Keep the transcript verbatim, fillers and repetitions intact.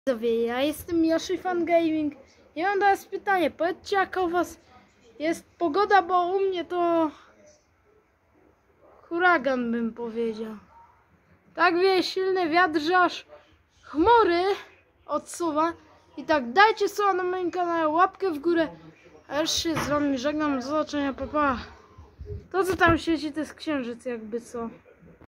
Widzowie, ja jestem Yoshi Fan Gaming i mam do was pytanie, powiedzcie jaka u was jest pogoda, bo u mnie to huragan, bym powiedział. Tak wieje silny wiatr, że aż chmury odsuwa. I tak dajcie słowa na moim kanale, łapkę w górę, a już się z wami żegnam, do zobaczenia, pa pa. To co tam siedzi to jest księżyc jakby co.